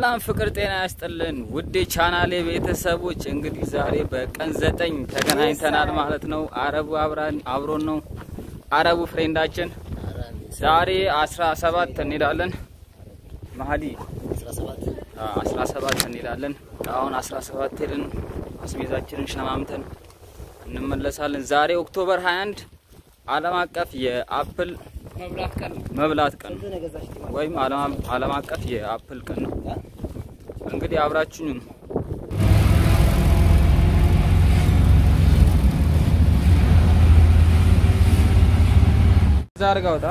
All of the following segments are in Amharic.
ሰላም ፍቅር ጤና ያስጥልን ውድ ቻናሌ ቤተሰቦች እንግዲህ ዛሬ በቀን 9 ተገናኝተናል ማለት ነው አረቡ አብሮን ነው አረቡ ፍሬንዳችን ዛሬ 17 እንሄዳለን ማህዲ 17 እንሄዳለን አሁን 17 ሄደን አስቤዛችንን ሸማምተን እንመለሳለን ዛሬ ኦክቶበር 21 ዓለም አቀፍ የአፕል መብላት ቀን ወይም ዓለም አቀፍ የአፕል ቀን ነው እንግዲህ አብራችሁኝ ዛርጋውታ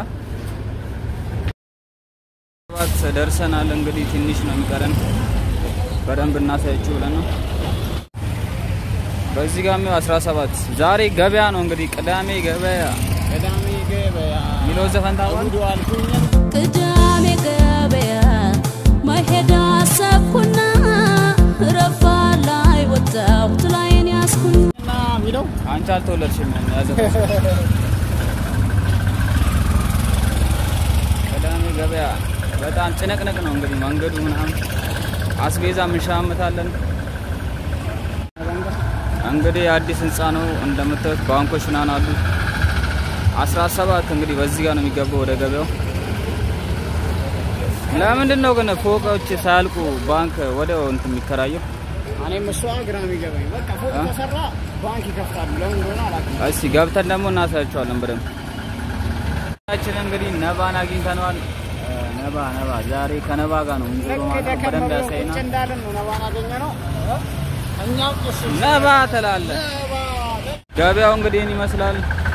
ዋት ደርሰናል እንግዲህ ትንሽ ነው የሚቀረን በደንብ እናሳያችሁ ብለን ነው በዚህ ጋር 17 ዛሬ ገበያ ነው እንግዲህ ቅዳሜ ገበያ ሚሎ ዘፈን ታውቃለህ ቅዳሜ ገበያ ማሄዳ ሰብኩና ረፋ ላይ ወጣው ትላይን ያስኩና ሚሎ አንቺ አልተወለድሽም ያዘፈን ቅዳሜ ገበያ በጣም ጭንቅንቅ ነው እንግዲህ መንገዱ ምናምን አስቤዛ ምንሻምታለን እንግዲህ አዲስ ህንጻ ነው እንደምታዩት ባንኮች ምናምን አሉ 17 እንግዲህ በዚህ ጋር ነው የሚገባው ወደ ገበያው ለምንድነው ግን ፎቆች ሳያልቁ ባንክ ወደው እንትን የሚከራየው እኔም እሱ አግራም ይገባኝ በቃ ፎቅ ተሰራ ባንክ ይከፍታል ለምን እንደሆነ አላውቅም እሺ ገብተን ደግሞ እናሳያችኋለን በደንብ ታችን እንግዲህ ነባን አግኝተናል ነባ ዛሬ ከነባ ጋር ነው እንግዲህ ማለት በደንብ ያሳይና እንዳለን ነው ነባን አገኘነው እኛም እሱ ነባ ተላለ ገበያው እንግዲህ እኔ ይመስላል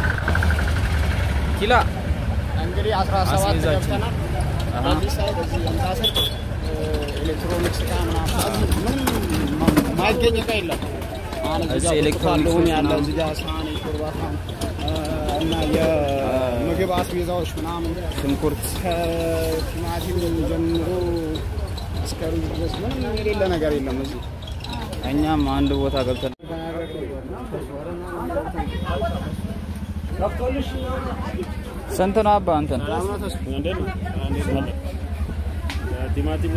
ኪላ እንግዲህ 17 ገብተናል በዚህ ሳይድ እዚህ እንታሰር ኤሌክትሮኒክስ ካና ማይገኝ እቃ የለም እዚህ ኤሌክትሮኒክስ ያለ እዚህ ጋር ሳህን ሾርባታ እና የምግብ አስቤዛዎች ምናምን ሽንኩርት ከቲማቲም ጀምሮ እስከ ሩዝ ድረስ ምንም የሌለ ነገር የለም እዚህ እኛም አንድ ቦታ ገብተን ስንት ነው አባ አንተን ቲማቲም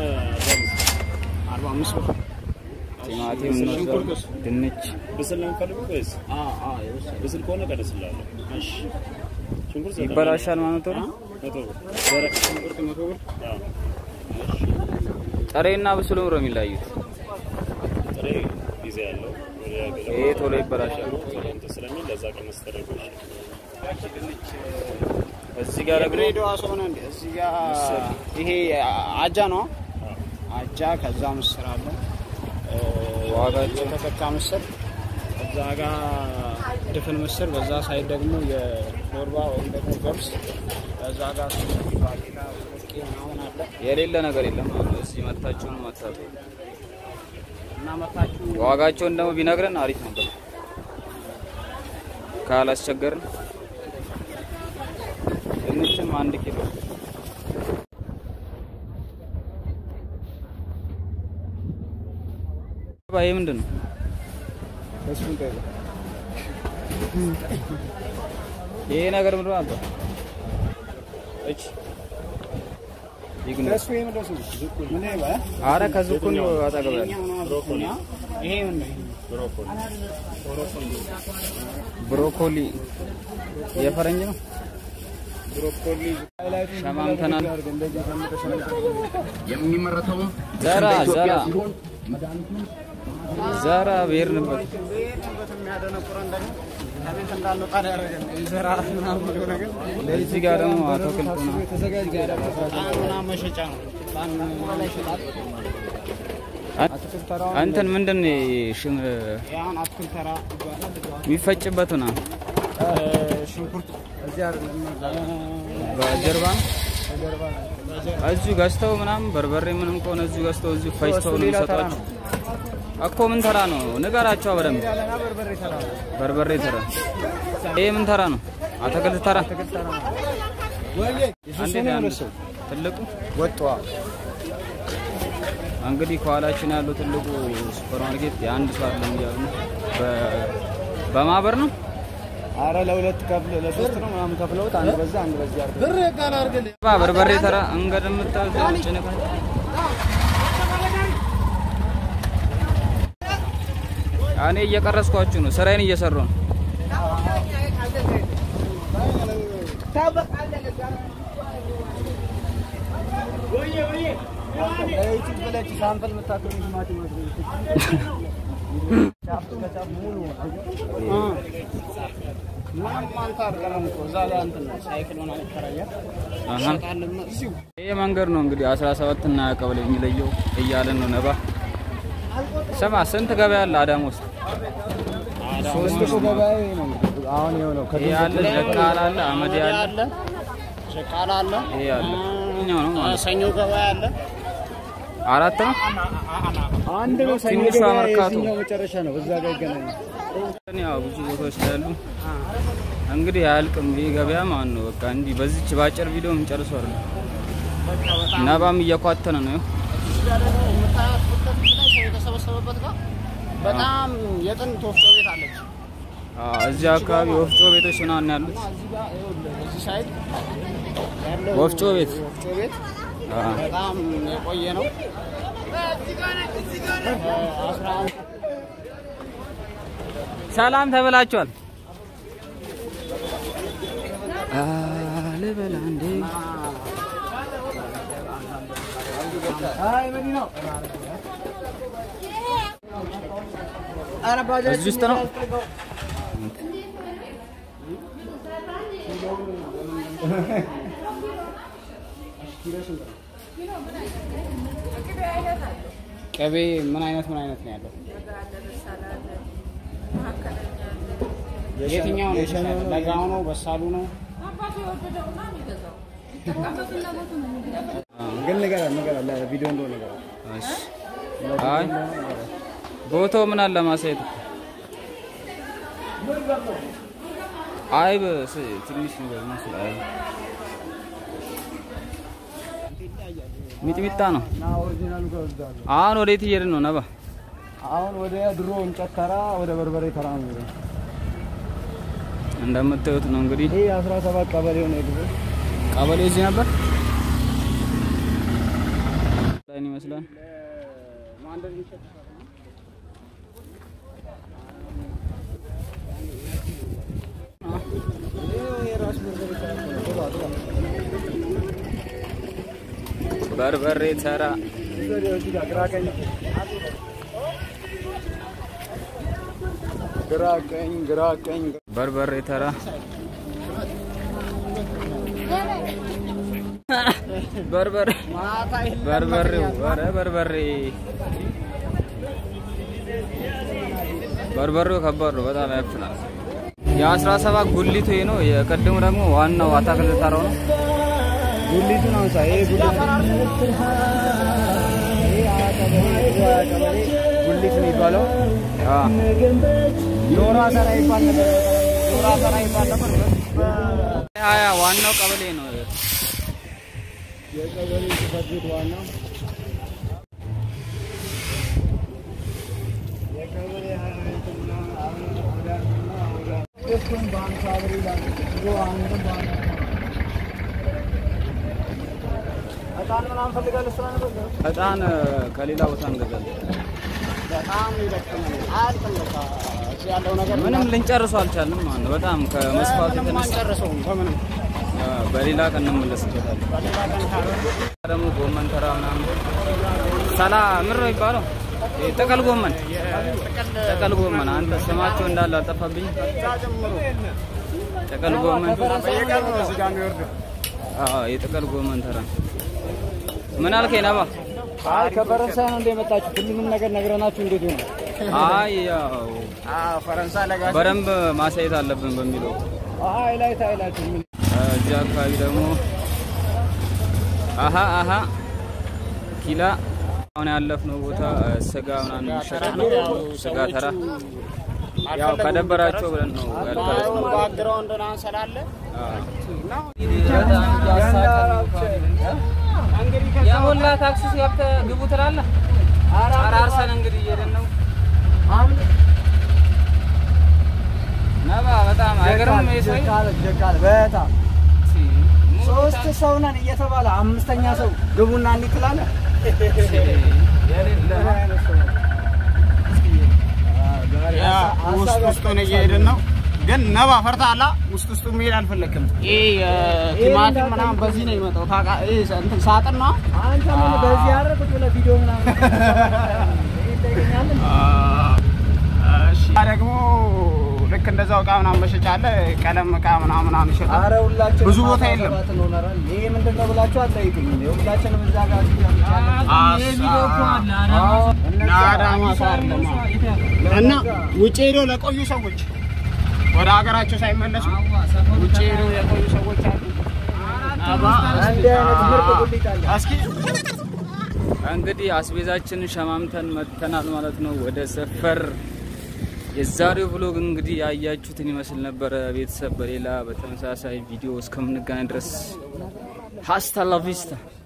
45 ብር ቲማቲም ድንች ብስል ነው ፈልጉ ወይስ ብስል ከሆነ ቀደስላለሁ እሺ ሽንኩርት ይበላሻል ማለት ነው 100 ብር ደረቅ ሽንኩርት 100 ብር ጥሬና ብስሉ ነው የሚለያዩት ጥሬ ጊዜ ያለው ይሄ ቶሎ ይበላሻል ስለሚል ለዛ ቀመስ ተደርጎ እዚህ ጋር ግሬዶ አሶና እንዴ እዚህ ጋር ይሄ አጃ ነው አጃ ከዛ ምስር አለ ዋጋቸው ተከካ ምስር ከዛ ጋር ድፍን ምስር በዛ ሳይድ ደግሞ የሾርባ ወይ ደግሞ ገብስ ከዛ ጋር ባቂላ ምናምን አለ የሌለ ነገር የለም እዚህ መጣችሁ ነው ማታጡ እና መጣችሁ ዋጋቸውን ደግሞ ቢነግረን አሪፍ ነበር ካላስቸገርን ድንችም 1 ኪሎ ባይ ምንድነው እሱን ጠይቅ ይሄ ነገር ምንድነው አባ እቺ ይግነስ ወይ ምንድነው ምን ይባ አረ ከዝኩን አጣገበ ብሮኮሊ ይሄ ምን ብሮኮሊ የፈረንጅ ነው ብሮኮሊ ሸማምተናል የሚመረተው ዘራ ቤርንበት የሚያደነቁረን ደግሞ ከቤት እንዳልወጣ ያደረገን ዘራ ምናምን ነገር ለዚህ ጋር ደግሞ አትክልት ነው ተዘጋጅ ጋር ምናምን መሸጫ ነው አትክልት ተራ አንተን ምንድነው ያን አትክልት ተራ የሚፈጭበት ነው ሽንኩርት እዚህ አይደለም በጀርባ እዚሁ ገዝተው ምናምን በርበሬ ምንም ቆነ እዚሁ ገዝተው እዚሁ ፈጭተው ነው የሚሰጣቸው እኮ ምን ተራ ነው ንገራቸው በደንብ በርበሬ ተራ ይሄ ምን ተራ ነው አትክልት ተራ ትልቁ ወጣ እንግዲህ ኳላችን ያለው ትልቁ ሱፐርማርኬት የአንድ ሰው አይደለም ይያሉ በማበር ነው አረ ለሁለት ከፍለ ለሶስት ነው ምናምን ከፍለውት አንድ በዛ አርገ ብር ቃል አርገ በርበሬ ተራ እንገደምታው ጭነካ እኔ እየቀረስኳችሁ ነው ስራዬን እየሰራሁ ነው ሳምፕል መታከም ይማት ቻፕ ሙሉ ማንታር ቀለም ዛላ እንትን ሳይክል ሆነ አከራያ ሸጣለም እዚሁ ይሄ መንገድ ነው እንግዲህ 17 እና ቀበሌ የሚለየው እያለን ነው ነባ ሰማ ስንት ገበያ አለ አዳም ውስጥ 3 ገበያ ነው አሁን የሆነው ያለ ሸቃላ አለ አመድ ያለ ሸቃላ አለ ይሄ ያለ እኛው ነው ሰኞ ገበያ አለ አራት ነው አንድ ነው ሰኞ ገበያ ነው መጨረሻ ነው በዛ ጋር ይገናኛል ያው ብዙ ቦታዎች ያሉ እንግዲህ ያልቅም ይሄ ገበያ ማን ነው በቃ እንዲ በዚች ባጭር ቪዲዮ እንጨርሰው አይደል ናባም እየቋተነ ነው በጣም የጥንት ወፍጮ ቤት አለች እዚህ አካባቢ ወፍጮ ቤቶች ምናምን ያሉት እዚህ ሳይድ ወፍጮ ቤት በጣም የቆየ ነው ሰላም ተበላችኋል አለበላ እንዴ አይ መዲናው አረባጃ እዚህ ውስጥ ነው ቅቤ ምን አይነት ነው ያለው የትኛው ነው ለጋው ነው በሳሉ ነው ግን ነገር ለቪዲዮ እንደው ነገር እሺ አይ ቦታው ምን አለ ማሳየት አይ ትንሽ ነገር መስላል ሚጥሚጣ ነው ኦሪጂናሉ ጋር አሁን ወዴት እየሄድን ነው ነባ አሁን ወደ ድሮ እንጨት ተራ ወደ በርበሬ ተራ ነው እንደምታዩት ነው እንግዲህ ይሄ 17 ቀበሌው ነው ድሮ ቀበሌው እዚህ ነበር ላይ ነው መስላል ማንደር ይችላል በርበሬ ተራ ግራቀኝ በርበሬ ተራ በርበሬው ከባድ ነው በጣም ያፍናል የ17 ጉሊቱ ይሄ ነው የቀደሙ ደግሞ ዋናው አታክልት ተራው ነው ጉሊቱ ነው ሳይ ጉሊቱ ነው ይባላል ዶራ ተራ ይባላል ያ ዋናው ቀበሌ ነው የቀበሌ ተፈጥሮ ዋናው የቀበሌ ሃይማኖትና እሱን ባንክ አብሪላ አንዱን ባንክ እጣን ምናምን ፈልጋለሁ ስራ ነበር እጣን ከሌላ ቦታ እንገዛለን በጣም ይደክማል አልተመጣ እዚህ ያለው ነገር ምንም ልንጨርሰው አልቻልንም ማለት ነው በጣም ከመስፋቱ የተነሳ ጨርሰው በምንም በሌላ ቀን እንመለስበታለን በሌላ ቀን ደግሞ ጎመን ተራ ምናምን ሰላም ምር ነው ይባላል ጥቅል ጎመን አንተ ስማቸው እንዳለ አልጠፋብኝ ጥቅል ጎመን በየቀኑ ነው እዚህ ጋር የሚወርደው የጥቅል ጎመን ተራ ምን አልከኝ ነባ አይ ከፈረንሳይ ነው እንደመጣችሁ ሁሉንም ነገር ነግረናችሁ እንዴት ነው አይ ያው ፈረንሳይ ለጋሽ በደንብ ማሳየት አለብን በሚለው አይ ላይ ታይላችሁ እዚህ አካባቢ ደግሞ አሃ ኪላ አሁን ያለፍነው ቦታ ስጋ ምናምን ይሸጣል ስጋ ተራ ያው ከደበራቸው ብለን ነው ያልቀረጽነው ባክግራውንድ ነው አንሰላለ ነው ያሁላ ታክሲ ሲያብተ ግቡ ትላለህ አራርሰን እንግዲህ እየሄድን ነው ነባ በጣም አይገርም ይሰቃል በጣም ሶስት ሰው ነን እየተባለ አምስተኛ ሰው ግቡና እንጥላለ ውስጥ ነው እየሄድን ነው ግን ነባ ፈርታላ ውስጥ መሄድ አልፈለክም ቲማቲም ምናምን በዚህ ነው የሚመጣው ታቃ እንትን ሳጥን ነው አንተ ምን በዚህ ያረኩት ለቪዲዮ ምናምን እሺ ደግሞ ልክ እንደዛው ቃ ምናምን መሸጫ አለ ቀለም ቃ ምናምን ይሸጣል አረ ሁላችን ብዙ ቦታ የለም ይሄ ምንድነው ብላችሁ አትጠይቁኝ ሁላችንም እዛ ጋር እና ውጪ ሄዶ ለቆዩ ሰዎች ወደ ሀገራቸው ሳይመለሱ ውጪ ሄዶ የቆዩ ሰዎች አሉ አንድ አይነት ምርጥ ጉሊት አለ እስኪ እንግዲህ አስቤዛችንን ሸማምተን መጥተናል ማለት ነው ወደ ሰፈር የዛሬው vlog እንግዲህ ያያችሁትን ይመስል ነበር ቤተሰብ በሌላ በተመሳሳይ ቪዲዮ እስከምንገናኝ ድረስ hasta la vista